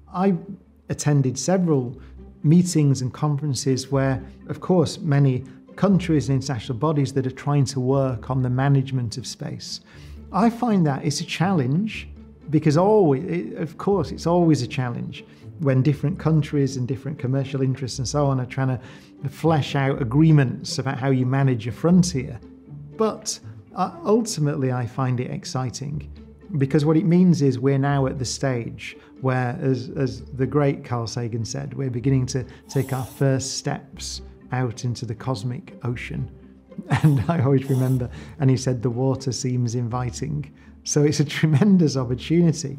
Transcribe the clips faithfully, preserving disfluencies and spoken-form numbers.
I attended several meetings and conferences where, of course, many countries and international bodies that are trying to work on the management of space. I find that it's a challenge because always, it, of course, it's always a challenge when different countries and different commercial interests and so on are trying to flesh out agreements about how you manage a frontier. But uh, ultimately, I find it exciting because what it means is we're now at the stage where, as, as the great Carl Sagan said, we're beginning to take our first steps out into the cosmic ocean. And I always remember, and he said, the water seems inviting. So it's a tremendous opportunity.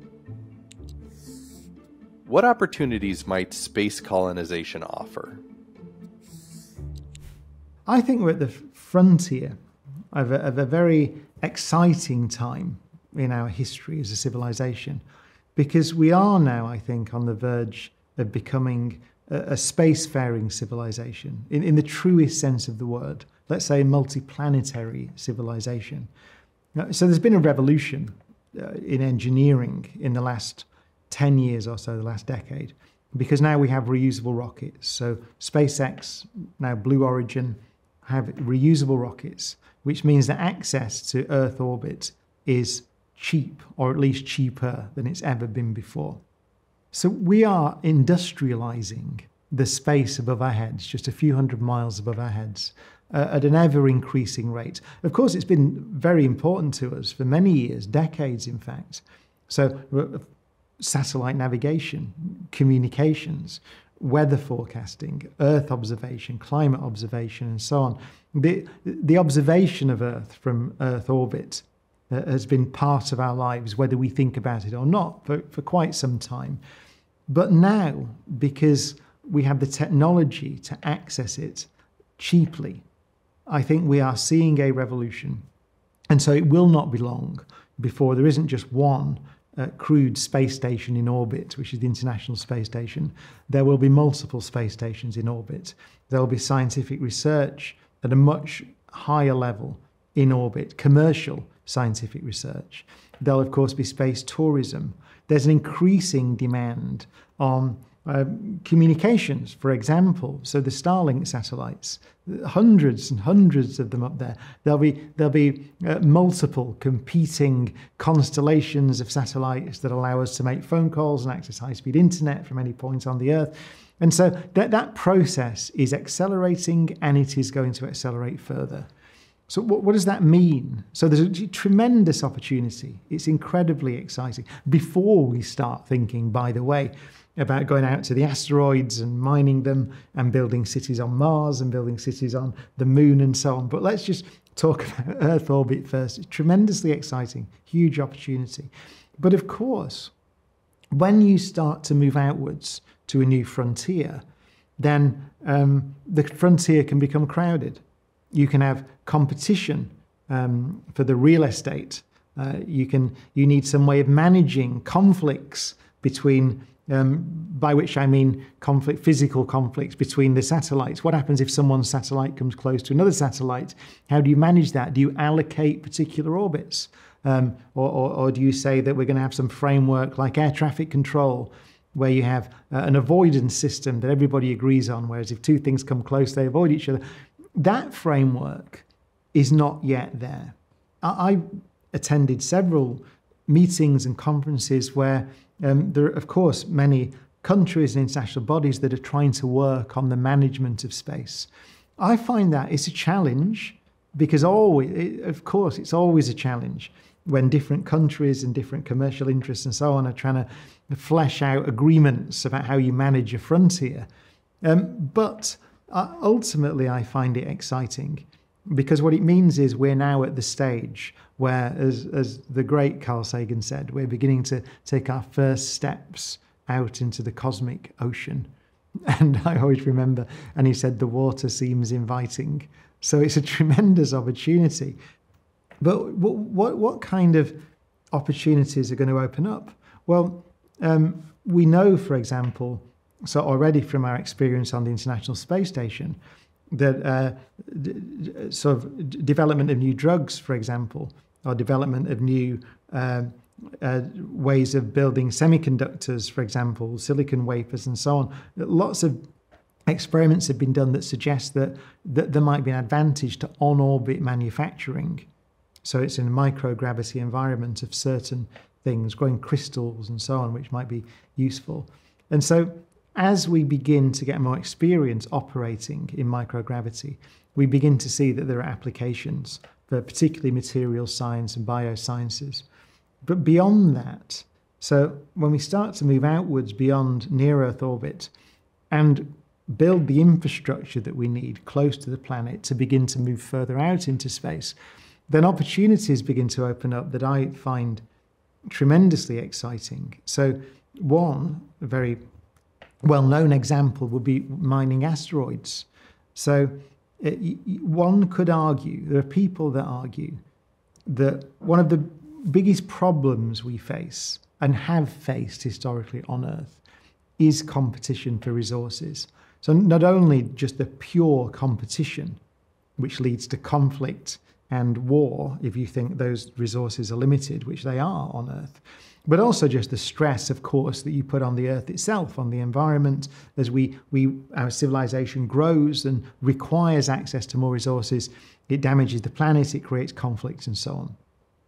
What opportunities might space colonization offer? I think we're at the frontier of a, of a very exciting time in our history as a civilization, because we are now, I think, on the verge of becoming a, a spacefaring civilization, in, in the truest sense of the word. Let's say a multiplanetary civilization. So there's been a revolution uh, in engineering in the last ten years or so, the last decade, because now we have reusable rockets. So SpaceX, now Blue Origin, have reusable rockets, which means that access to Earth orbit is cheap, or at least cheaper than it's ever been before. So we are industrializing the space above our heads, just a few hundred miles above our heads, uh, at an ever-increasing rate. Of course, it's been very important to us for many years, decades in fact. So uh, satellite navigation, communications, weather forecasting, Earth observation, climate observation, and so on. The, the observation of Earth from Earth orbit uh, has been part of our lives, whether we think about it or not, for, for quite some time. But now, because we have the technology to access it cheaply, I think we are seeing a revolution. And so it will not be long before there isn't just one uh, crewed space station in orbit, which is the International Space Station. There will be multiple space stations in orbit. There will be scientific research at a much higher level in orbit, commercial scientific research. There'll, of course, be space tourism. There's an increasing demand on uh, communications, for example. So the Starlink satellites, hundreds and hundreds of them up there. There'll be, there'll be uh, multiple competing constellations of satellites that allow us to make phone calls and access high-speed internet from any point on the Earth. And so that, that process is accelerating, and it is going to accelerate further. So what, what does that mean? So there's a tremendous opportunity. It's incredibly exciting. Before we start thinking, by the way, about going out to the asteroids and mining them and building cities on Mars and building cities on the moon and so on. But let's just talk about Earth orbit first. It's tremendously exciting, huge opportunity. But of course, when you start to move outwards to a new frontier, then um, the frontier can become crowded. You can have competition um, for the real estate. Uh, you can. You need some way of managing conflicts between, um, by which I mean conflict, physical conflicts between the satellites. What happens if someone's satellite comes close to another satellite? How do you manage that? Do you allocate particular orbits? Um, or, or, or do you say that we're going to have some framework like air traffic control, where you have uh, an avoidance system that everybody agrees on, whereas if two things come close, they avoid each other? That framework is not yet there. I attended several meetings and conferences where um, there are, of course, many countries and international bodies that are trying to work on the management of space. I find that it's a challenge because always, it, of course, it's always a challenge when different countries and different commercial interests and so on are trying to flesh out agreements about how you manage a frontier. Um, but Uh, ultimately, I find it exciting because what it means is we're now at the stage where, as, as the great Carl Sagan said, we're beginning to take our first steps out into the cosmic ocean. And I always remember, and he said, the water seems inviting. So it's a tremendous opportunity. But what, what, what kind of opportunities are going to open up? Well, um, we know, for example, so already from our experience on the International Space Station, that uh, d- d- sort of d- development of new drugs, for example, or development of new uh, uh, ways of building semiconductors, for example, silicon wafers and so on. Lots of experiments have been done that suggest that, that there might be an advantage to on-orbit manufacturing. So it's in a microgravity environment of certain things, growing crystals and so on, which might be useful. And so as we begin to get more experience operating in microgravity, we begin to see that there are applications for particularly material science and biosciences. But beyond that, so when we start to move outwards beyond near-Earth orbit and build the infrastructure that we need close to the planet to begin to move further out into space, then opportunities begin to open up that I find tremendously exciting. So one very well-known example would be mining asteroids. So it, one could argue, there are people that argue, that one of the biggest problems we face and have faced historically on Earth is competition for resources. So not only just the pure competition, which leads to conflict and war, if you think those resources are limited, which they are on Earth, but also just the stress, of course, that you put on the Earth itself, on the environment, as we, we our civilization grows and requires access to more resources. It damages the planet, it creates conflicts and so on.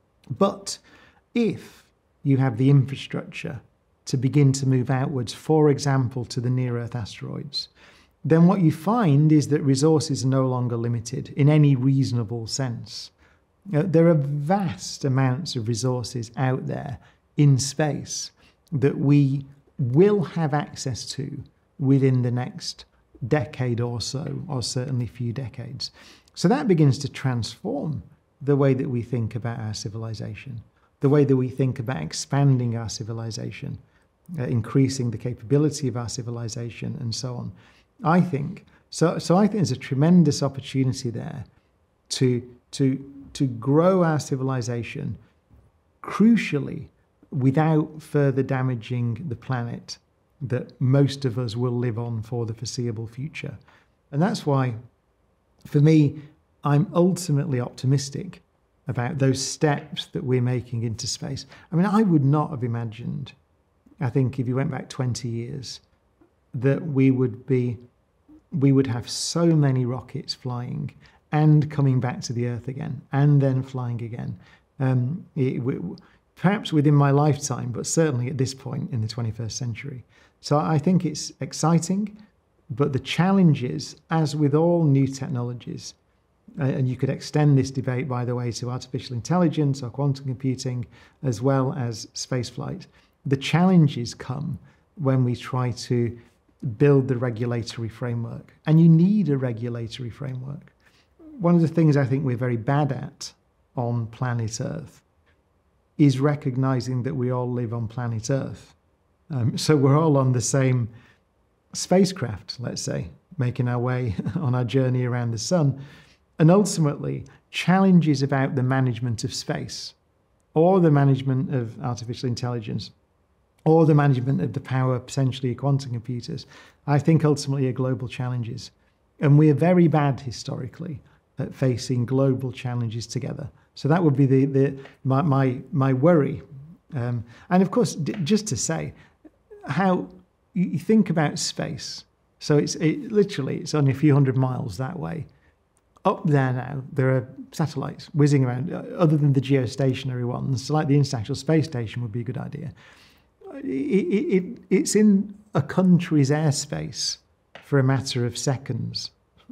But if you have the infrastructure to begin to move outwards, for example, to the near-Earth asteroids, then what you find is that resources are no longer limited in any reasonable sense. Uh, there are vast amounts of resources out there in space that we will have access to within the next decade or so, or certainly few decades. So that begins to transform the way that we think about our civilization, the way that we think about expanding our civilization, uh, increasing the capability of our civilization, and so on. I think so. So I think there's a tremendous opportunity there to to to grow our civilization, crucially, without further damaging the planet that most of us will live on for the foreseeable future. And that's why, for me, I'm ultimately optimistic about those steps that we're making into space. I mean, I would not have imagined, I think if you went back twenty years, that we would be, we would have so many rockets flying and coming back to the Earth again, and then flying again. Um, it, it, perhaps within my lifetime, but certainly at this point in the twenty-first century. So I think it's exciting, but the challenges, as with all new technologies, uh, and you could extend this debate, by the way, to artificial intelligence or quantum computing, as well as spaceflight, the challenges come when we try to build the regulatory framework. And you need a regulatory framework. One of the things I think we're very bad at on planet Earth is recognizing that we all live on planet Earth. Um, so we're all on the same spacecraft, let's say, making our way on our journey around the sun. And ultimately, challenges about the management of space, or the management of artificial intelligence, or the management of the power, potentially, of quantum computers, I think ultimately are global challenges. And we're very bad historically at facing global challenges together. So that would be the, the my, my, my worry. Um, and of course, d- just to say, how you think about space. So it's it, literally, it's only a few hundred miles that way. Up there now, there are satellites whizzing around, other than the geostationary ones. So like the International Space Station would be a good idea. It, it, it, it's in a country's airspace for a matter of seconds,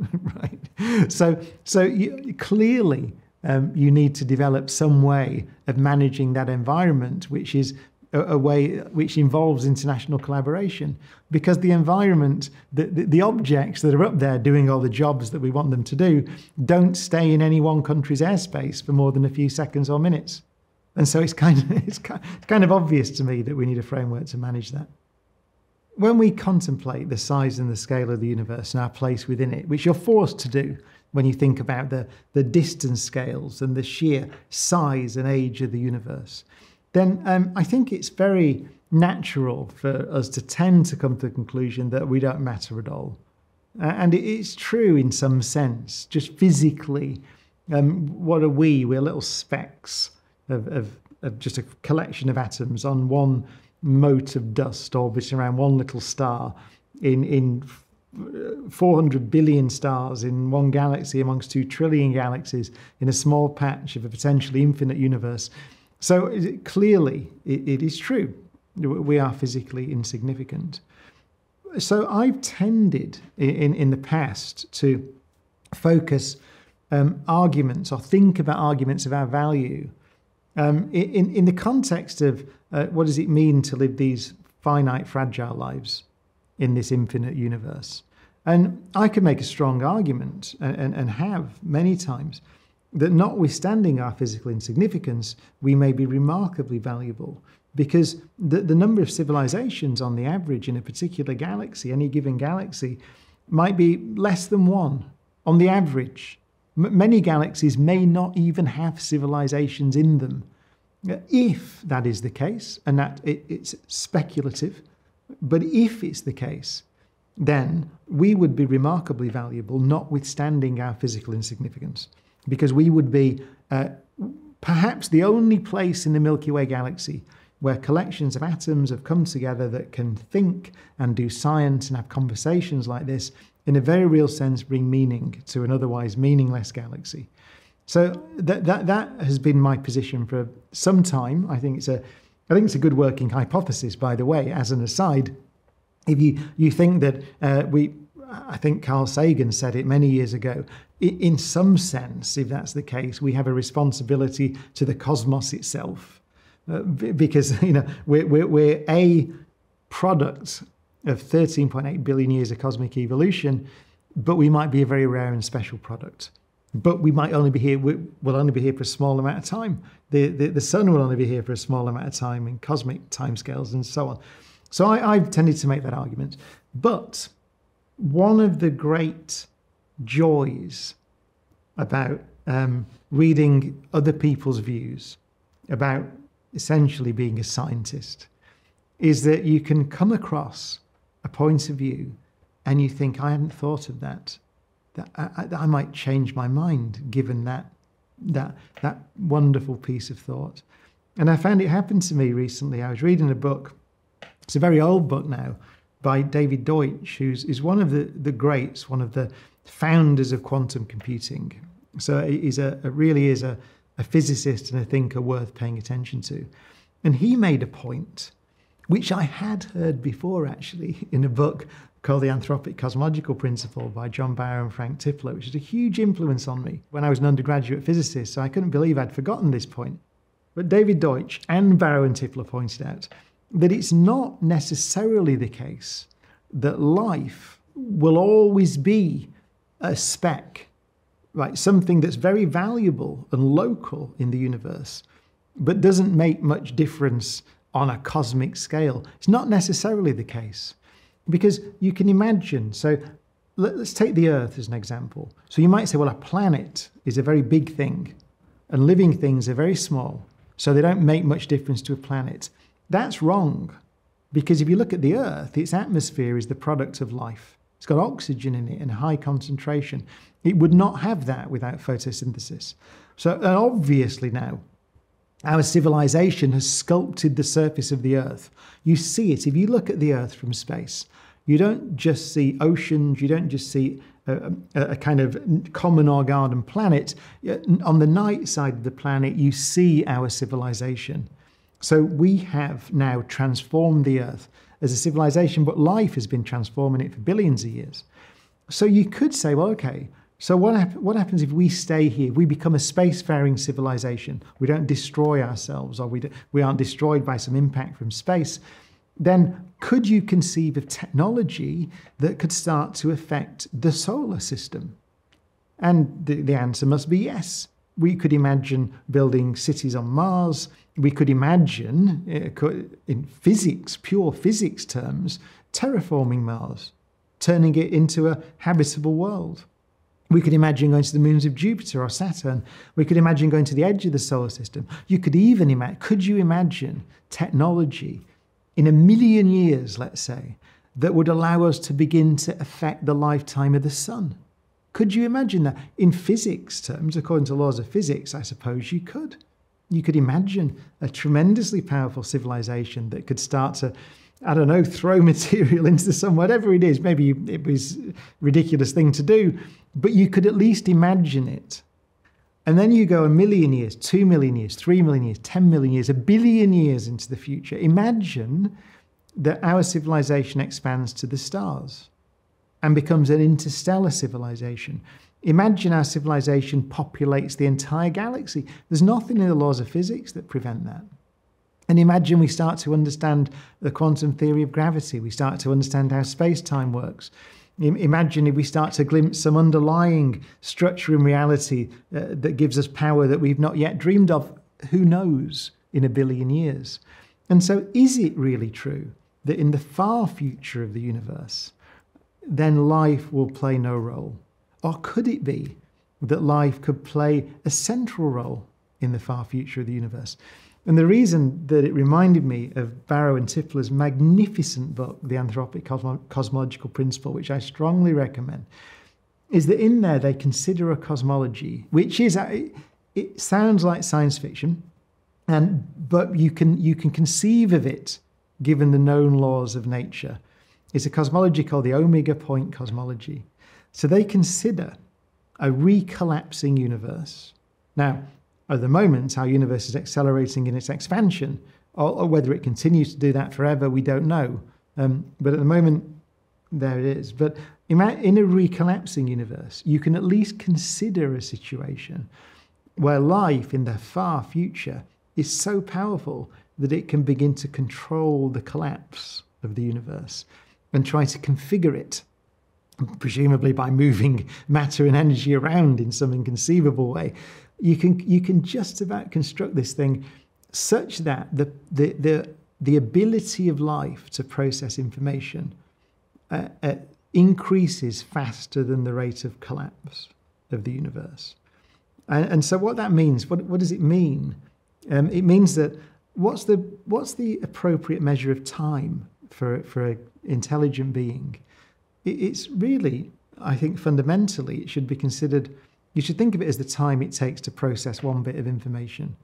right? So, so you, clearly, um, you need to develop some way of managing that environment, which is a, a way which involves international collaboration, because the environment, the, the, the objects that are up there doing all the jobs that we want them to do, don't stay in any one country's airspace for more than a few seconds or minutes. And so it's kind of, it's kind of obvious to me that we need a framework to manage that. When we contemplate the size and the scale of the universe and our place within it, which you're forced to do when you think about the, the distance scales and the sheer size and age of the universe, then um, I think it's very natural for us to tend to come to the conclusion that we don't matter at all. Uh, and it is true in some sense, just physically. Um, what are we? We're little specks of, of, of just a collection of atoms on one mote of dust orbiting around one little star in, in four hundred billion stars in one galaxy amongst two trillion galaxies in a small patch of a potentially infinite universe. So clearly it, it is true. We are physically insignificant. So I've tended in, in the past to focus um, arguments or think about arguments of our value um, in, in the context of uh, what does it mean to live these finite, fragile lives in this infinite universe. And I can make a strong argument, and, and, and have many times, that notwithstanding our physical insignificance, we may be remarkably valuable, because the, the number of civilizations on the average in a particular galaxy, any given galaxy, might be less than one on the average. M- many galaxies may not even have civilizations in them. If that is the case, and that it, it's speculative, but if it's the case, then we would be remarkably valuable, notwithstanding our physical insignificance, because we would be uh, perhaps the only place in the Milky Way galaxy where collections of atoms have come together that can think and do science and have conversations like this, in a very real sense, bring meaning to an otherwise meaningless galaxy. So that that that has been my position for some time. I think it's a I think it's a good working hypothesis, by the way, as an aside. If you, you think that uh, we, I think Carl Sagan said it many years ago, in some sense, if that's the case, we have a responsibility to the cosmos itself. Uh, because, you know, we're, we're, we're a product of thirteen point eight billion years of cosmic evolution, but we might be a very rare and special product. But we might only be here, we'll only be here for a small amount of time. The, the, the sun will only be here for a small amount of time in cosmic timescales and so on. So I, I've tended to make that argument. But one of the great joys about um, reading other people's views about essentially being a scientist is that you can come across a point of view and you think, I hadn't thought of that. That I, I might change my mind given that that that wonderful piece of thought. And I found it happened to me recently. I was reading a book. It's a very old book now by David Deutsch, who's is one of the, the greats, one of the founders of quantum computing. So he's a, a really is a, a physicist and a thinker worth paying attention to. And he made a point, which I had heard before actually, in a book called The Anthropic Cosmological Principle by John Barrow and Frank Tipler, which had a huge influence on me when I was an undergraduate physicist, so I couldn't believe I'd forgotten this point. But David Deutsch and Barrow and Tipler pointed out that it's not necessarily the case that life will always be a speck, right? Something that's very valuable and local in the universe, but doesn't make much difference on a cosmic scale. It's not necessarily the case. Because you can imagine, so let's take the Earth as an example. So you might say, well, a planet is a very big thing, and living things are very small, so they don't make much difference to a planet. That's wrong, because if you look at the Earth, its atmosphere is the product of life. It's got oxygen in it in high concentration. It would not have that without photosynthesis. So and obviously now, our civilization has sculpted the surface of the Earth. You see it. If you look at the Earth from space, you don't just see oceans, you don't just see a, a, a kind of common or garden planet. On the night side of the planet, you see our civilization. So we have now transformed the Earth as a civilization, but life has been transforming it for billions of years. So you could say, well, okay, so what, hap- what happens if we stay here? We become a spacefaring civilization. We don't destroy ourselves, or we, do- we aren't destroyed by some impact from space. Then could you conceive of technology that could start to affect the solar system? And the, the answer must be yes. We could imagine building cities on Mars. We could imagine, uh, in physics, pure physics terms, terraforming Mars, turning it into a habitable world. We could imagine going to the moons of Jupiter or Saturn. We could imagine going to the edge of the solar system. You could even imagine, could you imagine technology in a million years, let's say, that would allow us to begin to affect the lifetime of the sun? Could you imagine that? In physics terms, according to laws of physics, I suppose you could. You could imagine a tremendously powerful civilization that could start to, I don't know, throw material into the sun, whatever it is. Maybe it was a ridiculous thing to do, but you could at least imagine it. And then you go a million years, two million years, three million years, ten million years, a billion years into the future. Imagine that our civilization expands to the stars and becomes an interstellar civilization. Imagine our civilization populates the entire galaxy. There's nothing in the laws of physics that prevent that. And imagine we start to understand the quantum theory of gravity. We start to understand how space-time works. Imagine if we start to glimpse some underlying structure in reality uh, that gives us power that we've not yet dreamed of. Who knows in a billion years? And so is it really true that in the far future of the universe, then life will play no role? Or could it be that life could play a central role in the far future of the universe? And the reason that it reminded me of Barrow and Tipler's magnificent book, The Anthropic Cosmo- Cosmological Principle, which I strongly recommend, is that in there they consider a cosmology, which is, it sounds like science fiction, and but you can you can conceive of it given the known laws of nature. It's a cosmology called the omega point cosmology. So they consider a recollapsing universe. Now, at the moment, our universe is accelerating in its expansion, or, or whether it continues to do that forever, we don't know. Um, but at the moment, there it is. But in a recollapsing universe, you can at least consider a situation where life in the far future is so powerful that it can begin to control the collapse of the universe and try to configure it, presumably by moving matter and energy around in some inconceivable way. You can you can just about construct this thing such that the the the, the ability of life to process information uh, uh, increases faster than the rate of collapse of the universe. And, and so what that means, what what does it mean? Um, it means that what's the what's the appropriate measure of time for for an intelligent being? It, it's really, I think, fundamentally, it should be considered. You should think of it as the time it takes to process one bit of information.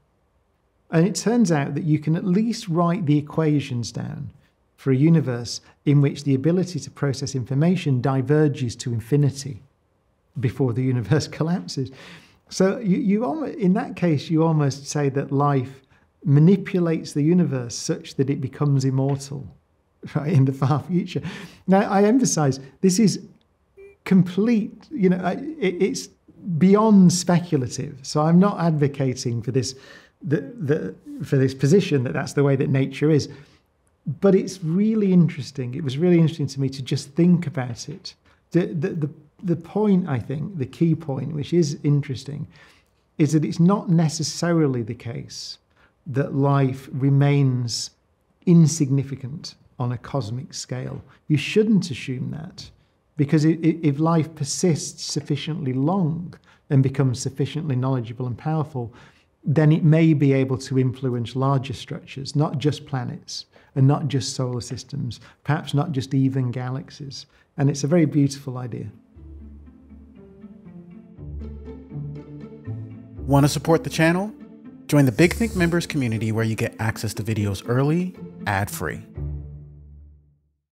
And it turns out that you can at least write the equations down for a universe in which the ability to process information diverges to infinity before the universe collapses. So you, you almost, in that case, you almost say that life manipulates the universe such that it becomes immortal, right, in the far future. Now, I emphasize, this is complete, you know, it, it's beyond speculative. So I'm not advocating for this, the, the, for this position that that's the way that nature is. But it's really interesting. It was really interesting to me to just think about it. The, the, the, the point, I think, the key point, which is interesting, is that it's not necessarily the case that life remains insignificant on a cosmic scale. You shouldn't assume that. Because if life persists sufficiently long and becomes sufficiently knowledgeable and powerful, then it may be able to influence larger structures, not just planets and not just solar systems, perhaps not just even galaxies. And it's a very beautiful idea. Want to support the channel? Join the Big Think members community where you get access to videos early, ad-free.